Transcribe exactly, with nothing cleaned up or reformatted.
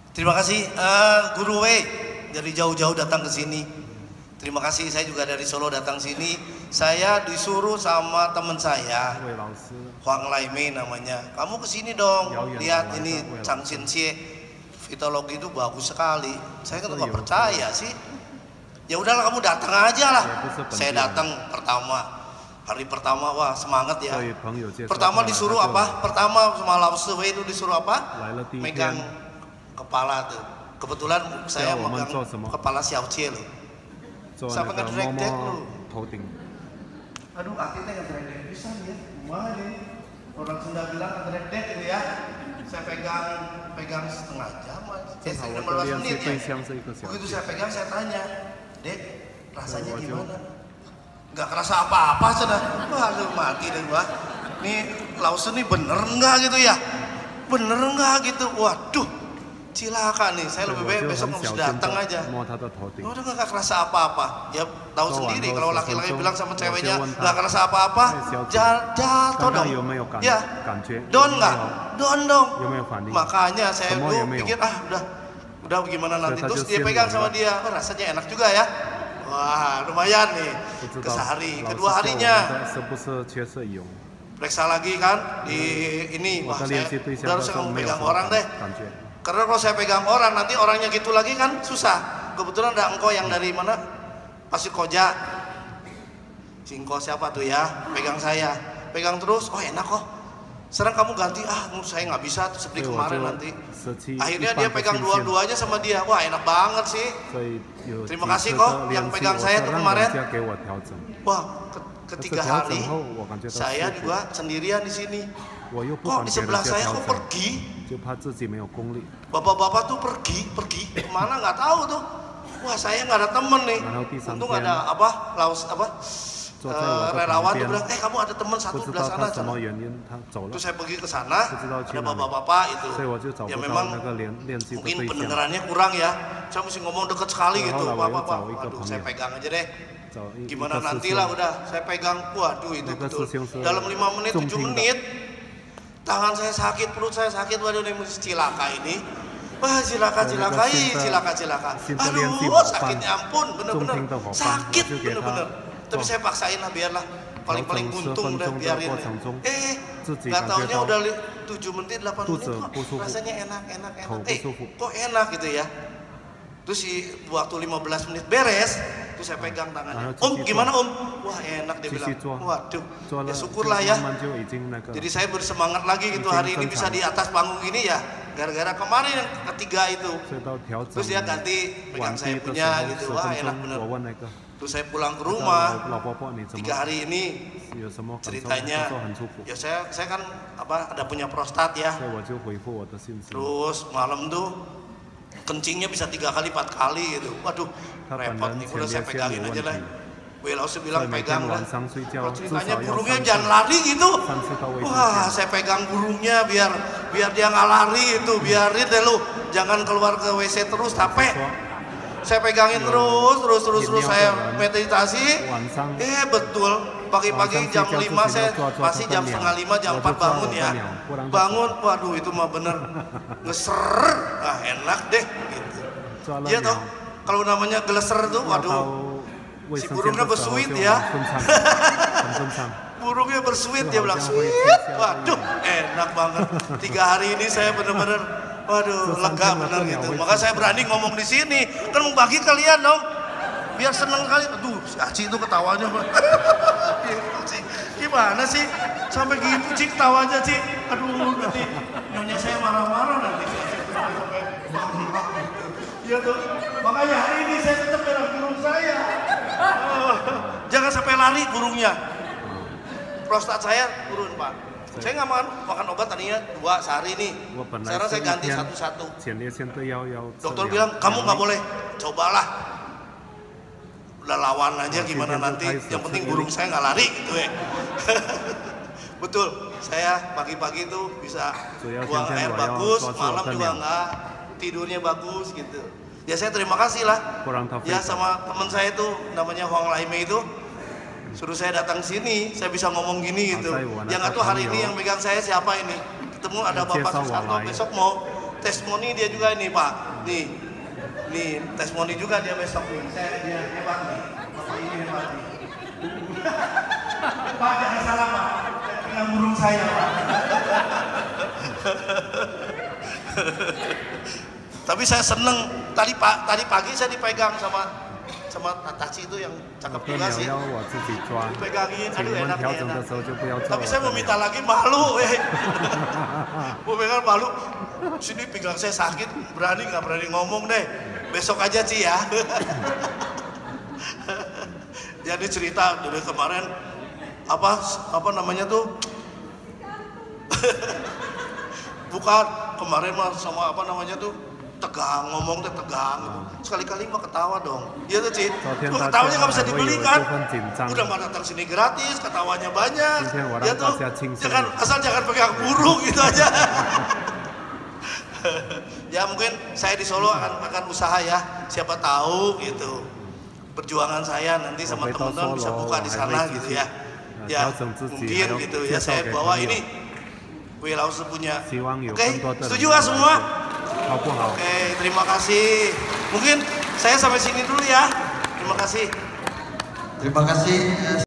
Terima kasih uh, Guru Wei dari jauh-jauh datang ke sini. Terima kasih, saya juga dari Solo datang sini. Saya disuruh sama teman saya, Huang Lai Mei namanya. Kamu kesini dong, lihat ini Chang Xin Xie, fitologi itu bagus sekali. Saya kan nggak percaya sih. Ya udahlah kamu datang aja lah. Saya datang pertama, hari pertama wah semangat ya. Pertama disuruh apa? Pertama sama Lao Si Wei itu disuruh apa? Megang kepala tuh. Kebetulan saya megang kepala Xiao Jie loh. Sampai ngedrek-dek lu. Aduh, akhirnya ngedrek-dek bisa ya. Wah ini orang Sunda bilang ngedrek-dek gitu ya. Saya pegang pegang setengah jam, eh lima belas menit ya. Begitu saya pegang saya tanya, Dek, rasanya gimana? Nggak kerasa apa-apa sudah. Wah, lu mati deh gua. Nih Lawson nih bener nggak gitu ya? Bener nggak gitu? Waduh. Cilaka nih, saya lebih baik besok harus datang aja. Udah nggak kerasa apa-apa. Ya tahu sendiri kalau laki-laki bilang sama ceweknya nggak kerasa apa-apa, jatuh dong. Ya, don nggak, don dong. Makanya saya dulu pikir ah udah, udah gimana nanti. Terus dia pegang sama dia, oh, rasanya enak juga ya. Wah lumayan nih. Kesehari, kedua harinya. Periksa lagi kan di ini, wah saya udah harus kamu pegang orang deh. Karena kalau saya pegang orang nanti orangnya gitu lagi kan susah. Kebetulan ada engkau yang dari mana? Pasir Koja. Singko siapa tuh ya? Pegang saya, pegang terus. Oh enak kok. Sekarang kamu ganti ah, saya nggak bisa seperti kemarin nanti. Akhirnya dia pegang dua-duanya sama dia. Wah enak banget sih. Terima kasih kok yang pegang saya tuh kemarin. Wah ketiga hari saya juga sendirian di sini. Kok di sebelah saya kok pergi? Bapak-bapak tuh pergi, pergi kemana nggak tahu tuh. Wah saya nggak ada temen nih. Untung ada apa, laus apa, uh, relawan tuh bilang, eh kamu ada temen satu sebelah sana. Terus saya pergi ke sana, ada bapak-bapak itu. Ya memang mungkin pendengarannya kurang ya. Saya mesti ngomong deket sekali gitu, bapak-bapak. Aduh saya pegang aja deh. Gimana nantilah udah, saya pegang. Waduh itu betul. Dalam lima menit, tujuh menit. Tangan saya sakit, perut saya sakit, waduh ini mesti cilaka ini. Wah cilaka, cilaka, ih cilaka, cilaka. Aduh sakitnya ampun, bener-bener sakit bener-bener. Tapi saya paksain lah biarlah, paling-paling untung udah biarin. Eh, nggak taunya udah tujuh menit, delapan menit kok rasanya enak, enak, enak. Eh, kok enak gitu ya. Terus si waktu lima belas menit beres, terus saya pegang tangannya. Om gimana om? Wah enak dia bilang. Waduh, ya syukurlah ya. Jadi saya bersemangat lagi gitu hari ini bisa di atas panggung ini ya. Gara-gara kemarin yang ketiga itu. Terus dia ganti pegang saya punya gitu. Wah enak bener. Terus saya pulang ke rumah. Tiga hari ini ceritanya. Ya saya saya kan apa ada punya prostat ya. Terus malam tuh kencingnya bisa tiga kali, empat kali gitu. Waduh, repot nih. Udah saya pegangin aja lah. Wei Lao Si bilang pegang lah. Kalau ceritanya burungnya jangan lari gitu. Wah, saya pegang burungnya biar biar dia nggak lari itu. Biarin deh lu, jangan keluar ke W C terus, capek. Saya pegangin terus, terus, terus, terus saya meditasi. Eh betul. Pagi-pagi jam lima saya pasti jam setengah lima jam empat bangun ya. Bangun, waduh itu mah bener ngeser, ah enak deh gitu. Iya toh, kalau namanya geleser tuh, waduh si burungnya bersuit ya. Burungnya bersuit dia bilang suit, waduh enak banget. Tiga hari ini saya bener-bener, waduh lega bener gitu. Maka saya berani ngomong di sini, kan mau bagi kalian dong. Biar seneng kali, aduh si Aci itu ketawanya gimana sih sampai gitu Ci ketawanya Ci, aduh nanti nyonya saya marah-marah nanti ya tuh makanya hari ini saya tetap pegang burung saya. Oh, jangan sampai lari burungnya. Prostat saya turun Pak, saya nggak makan makan obat tadinya dua sehari nih, sekarang saya ganti satu-satu. Dokter bilang kamu nggak boleh, cobalah udah lawan aja gimana nanti, yang penting burung saya nggak lari gitu ya. Betul, saya pagi-pagi tuh bisa buang air bagus, malam juga nggak, tidurnya bagus gitu. Ya saya terima kasih lah ya sama teman saya itu namanya Huang Lai Mei itu, suruh saya datang sini, saya bisa ngomong gini gitu. Yang nggak tuh hari ini yang megang saya siapa ini, ketemu ada Bapak Susanto, besok mau testimoni dia juga ini Pak. Nih, nih testimoni juga dia besok nih. Saya dia hebat nih. Bapak ini hebat nih. Pak jangan salah Pak. Dengan burung saya Pak. Tapi saya seneng tadi Pak, tadi pagi saya dipegang sama sama Taci itu yang cakep juga sih. Pegangin, aduh enak enak. Tapi saya mau minta lagi malu, eh. Mau pegang malu. Sini pinggang saya sakit, berani nggak berani ngomong deh. Besok aja Ci ya. Jadi cerita dari kemarin apa apa namanya tuh? Bukan kemarin mah sama apa namanya tuh? Tegang, ngomong teh tegang gitu. Sekali-kali mah ketawa dong. Iya tuh Cid. Tuh ketawanya nggak bisa dibeli kan. Udah mah datang sini gratis, ketawanya banyak. Ya tuh, jangan asal jangan pegang burung gitu aja. Ya mungkin saya di Solo akan akan usaha ya. Siapa tahu gitu. Perjuangan saya nanti sama teman-teman bisa buka di sana gitu ya. Ya mungkin gitu ya saya bawa ini. Kue Laos punya. Oke, setuju nggak semua? Oke, terima kasih. Mungkin saya sampai sini dulu ya. Terima kasih. Terima kasih.